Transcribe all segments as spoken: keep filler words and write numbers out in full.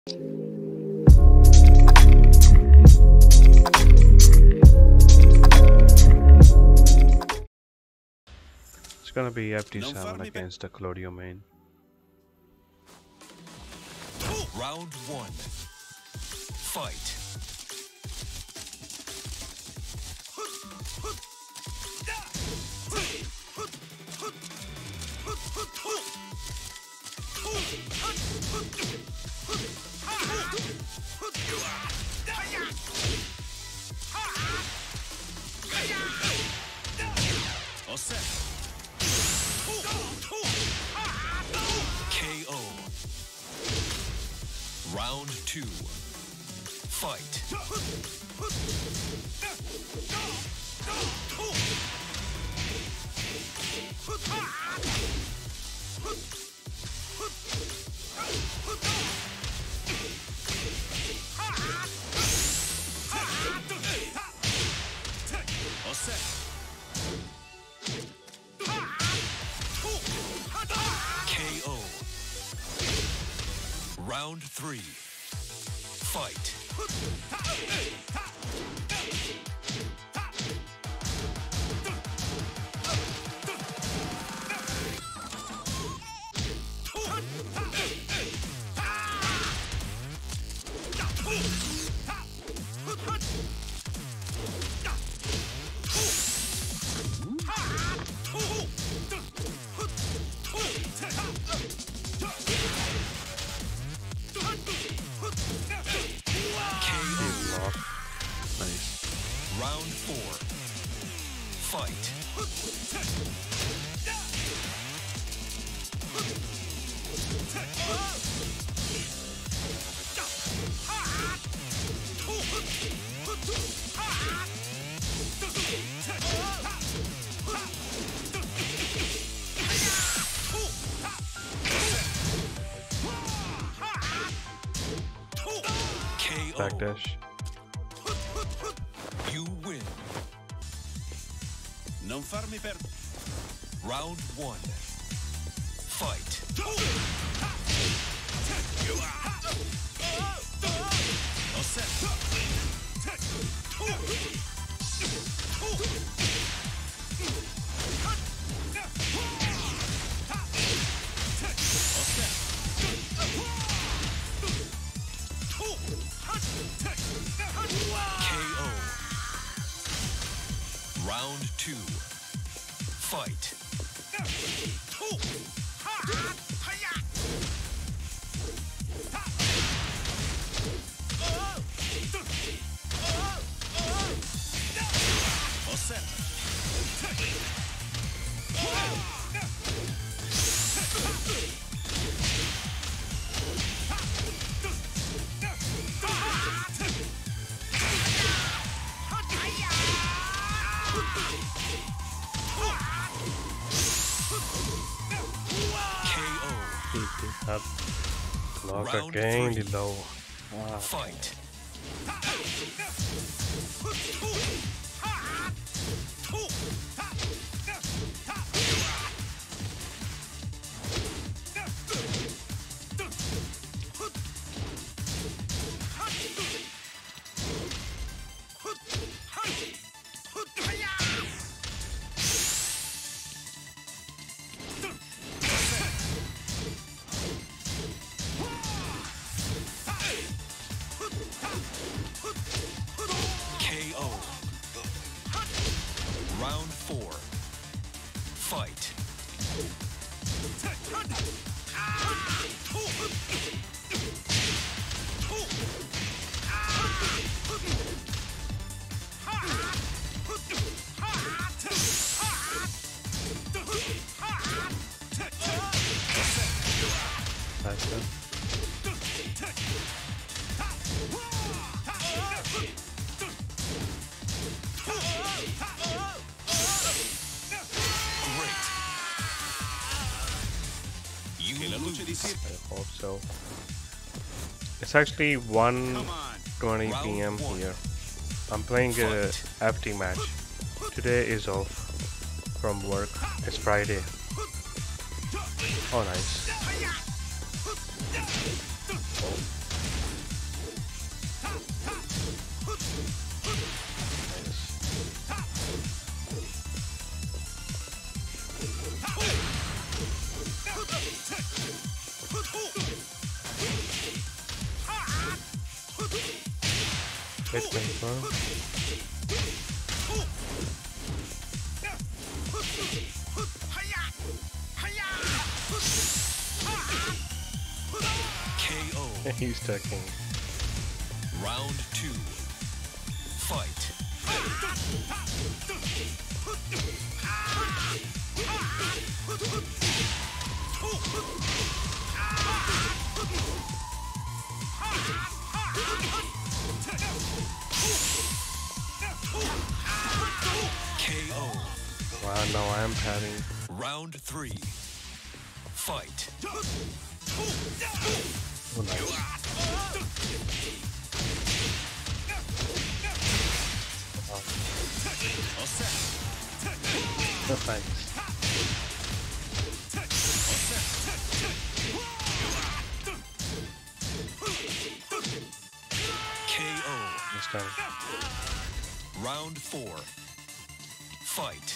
It's gonna be F D seven against the Claudio main. Round one. Fight. All set. K O. Round two. Fight. All set. K O. Round three. Fight. Round four. Fight. K O. Backdash. You win. Non farmi perdere. Round one. Fight. All set. K O. Round two. Fight. All set. Up. Block again, the low. Wow. Fight. K O. Round four. Fight. Nice one. I hope so. It's actually one twenty p m here. I'm playing a F T match. Today is off from work. It's Friday. Oh, nice. Let's confirm. K O. He's taking. Round two. Fight. K O. Wow, now I am padding. Round three. Fight. Oh, nice. No thanks. K O. This time. Round four. Fight.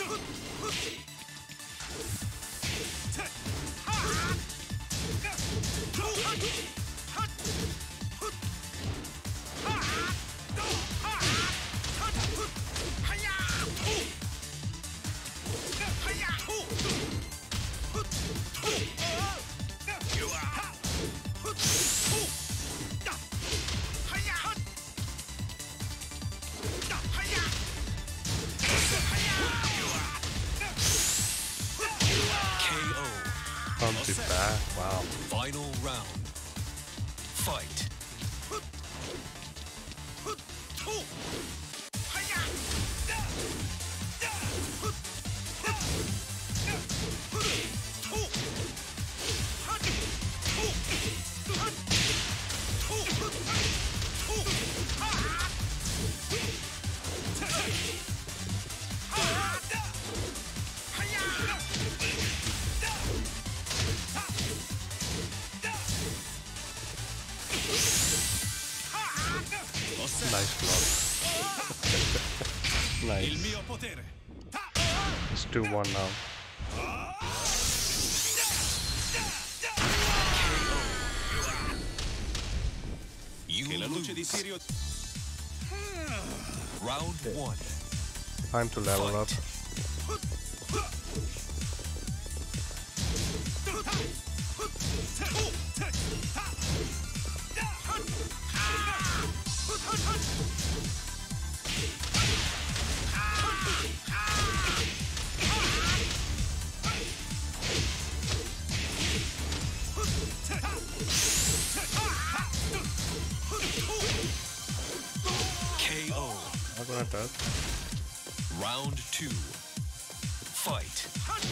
K O. Pumps it back. Wow. Final round. Fight. Nice block. Il Nice. mio potere. It's two one now. You lose. Round one. Time to level up. K O. Not gonna touch. Round two. Fight.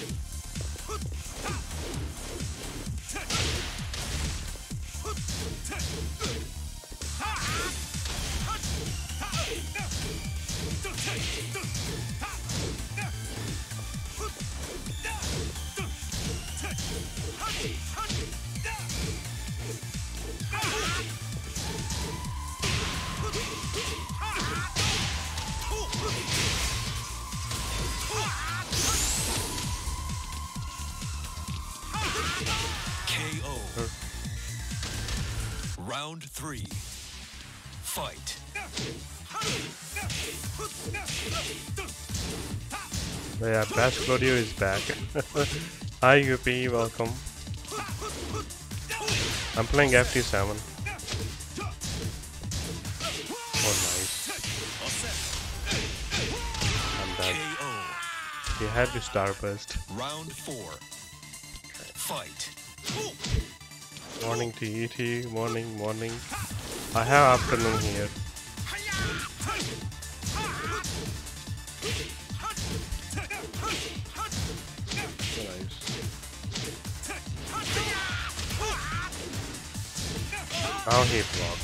K O. Round three. Fight. Yeah, Bash Claudio is back. Hi U P, welcome. I'm playing F T seven. Oh nice. I'm K dead. O. He had to starburst. Round four. Fight. Morning to E T, morning, morning. I have afternoon here. Nice. Now he blocked.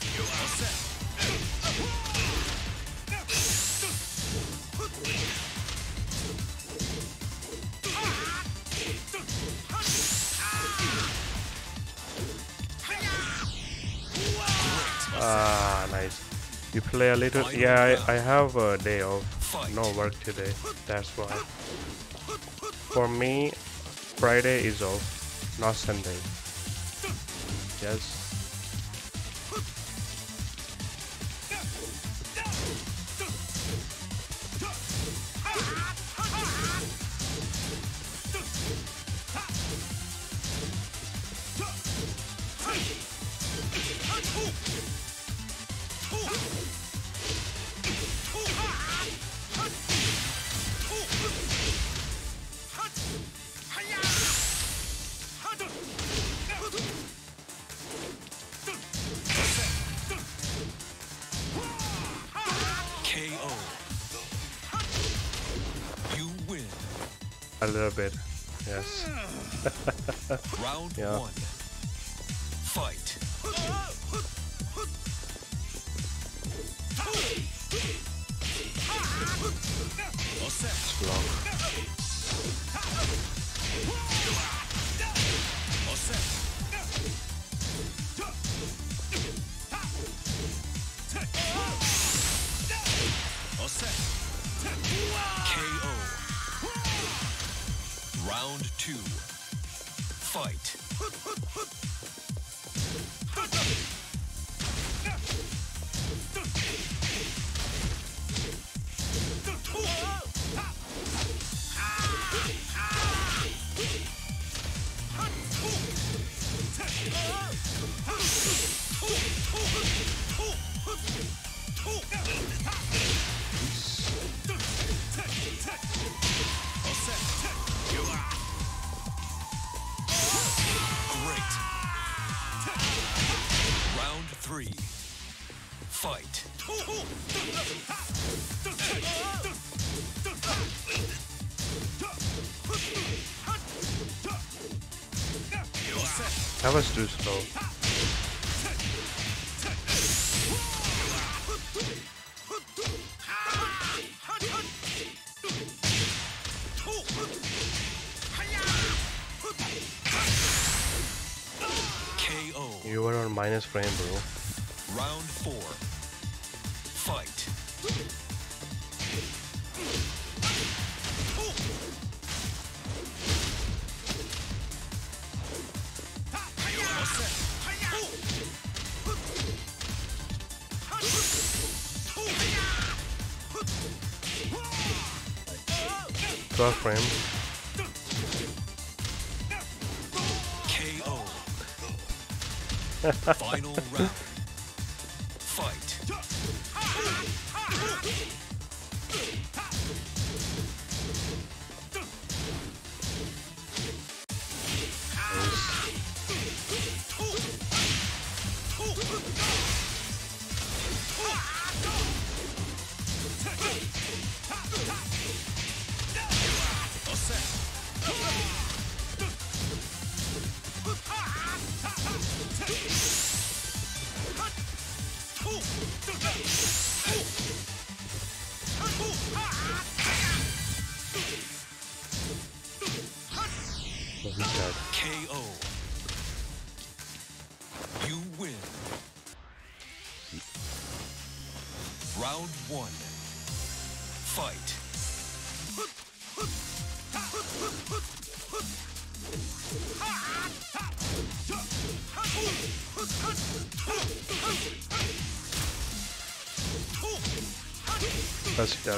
Ah, nice. You play a little. Yeah, I, I have a day off. No work today. That's why. For me, Friday is off, not Sunday. Yes. A little bit, yes. Round Yeah. one. Fight. All set. Long. All set. All set. K O. Round two. Fight. All set. Great. Round three. Fight. All set. That was too slow. K O. You were on minus frame, bro. Round four. Fight. All set. twelve frame. K O. Final round. Fight. All set. What is that? K O. You win. Round one. Fight. That's that.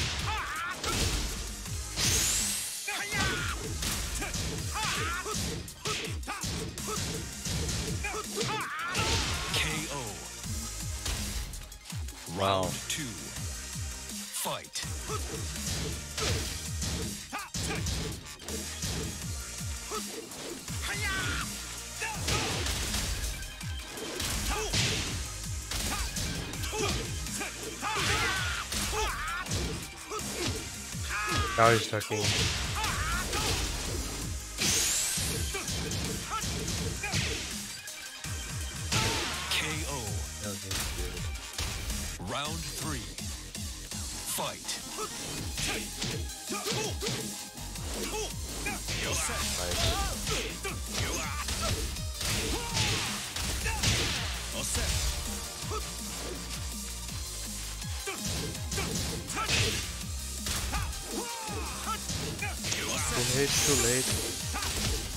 K O. Wow. Round two. Fight. Now he's talking. K O. Round three. Fight. All set. All set. Too late, too late.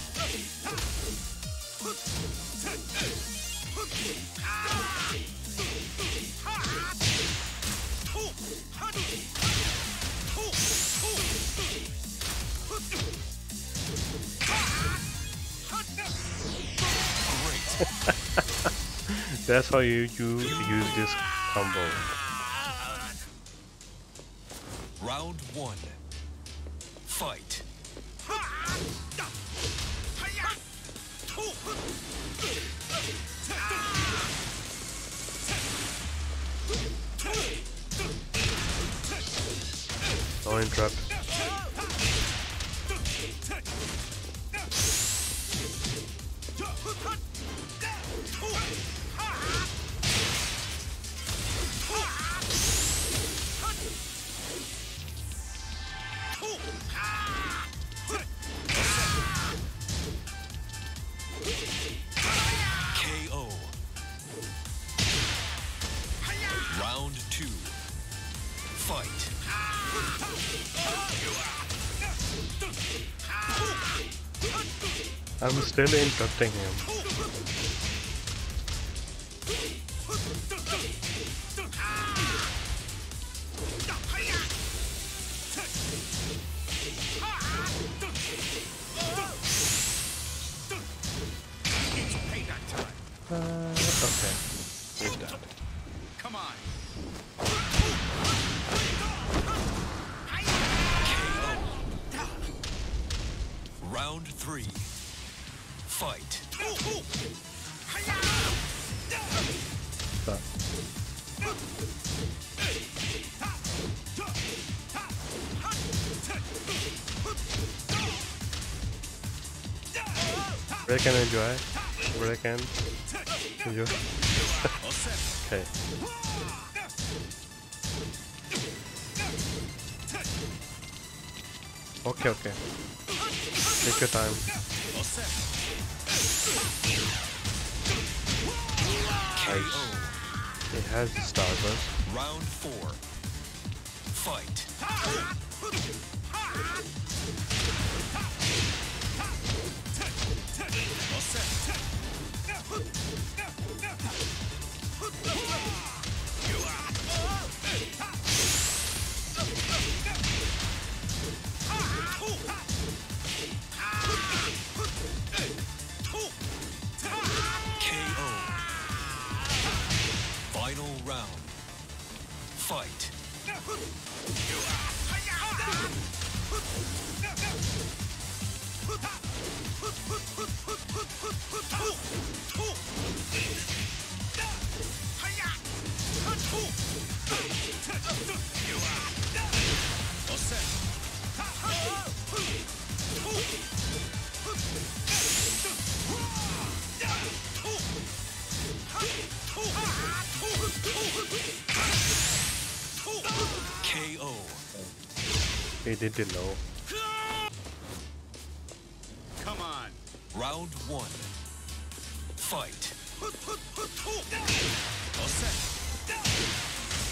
That's how you, you use this combo. Round one. Fight. Don't interrupt. two. Fight. I'm still interrupting him. Uh, okay, he's dead. Come on. Round three. Fight. But break and enjoy. Break and enjoy. Okay. Okay, okay. Take your time. Nice. It has the Starburst. Round four. Fight. K O. Final round. Fight. K O. He didn't know. Come on. Round one. Fight. All set.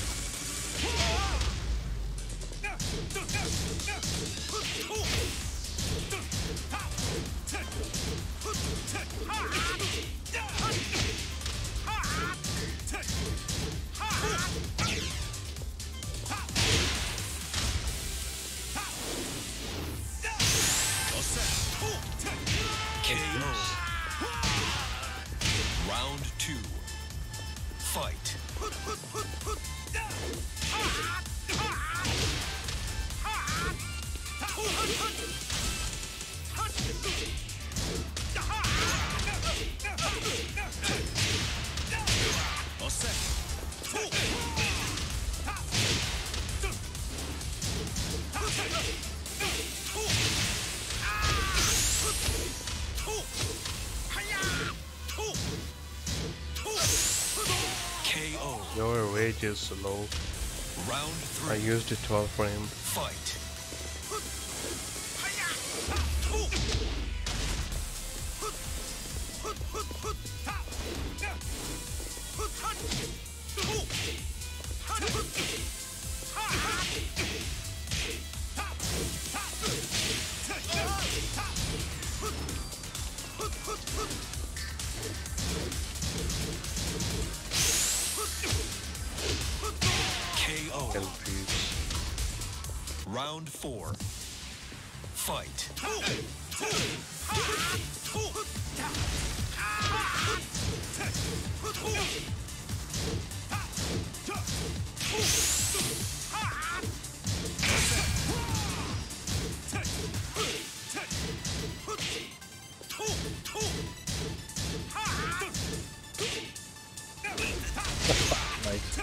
All set. K O. Round two. Fight. All set. K O. Your rage is low. Round I three. used it twelve frame. Fight. K O. Confused. Round four. Fight. Nice.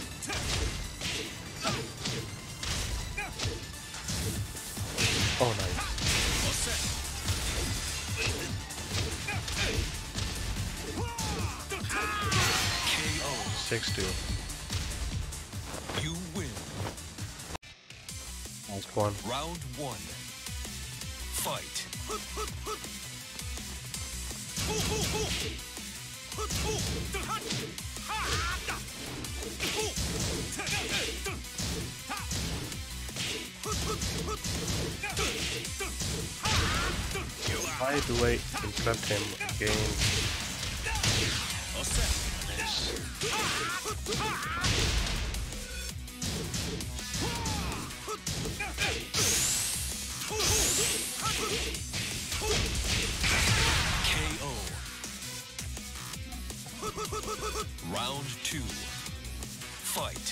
Oh, nice. All set. K O. six two. You win. Nice one. Round one. Fight. Why do I interrupt him again? All set. K O. Round two. Fight.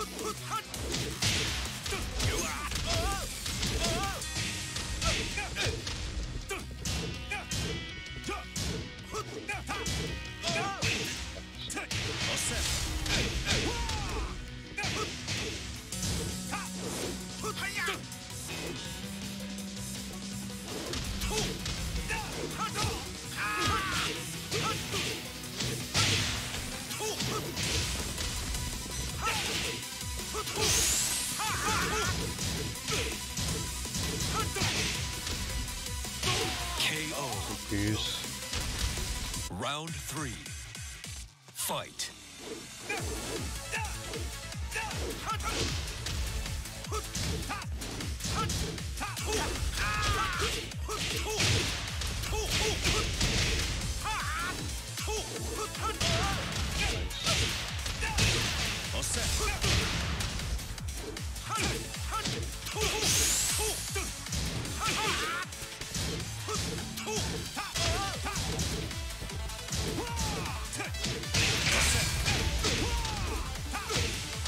All set. K O. Use. Round three. Fight. All set.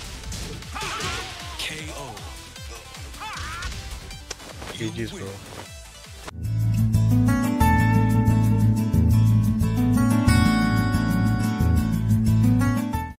K O. G G's bro.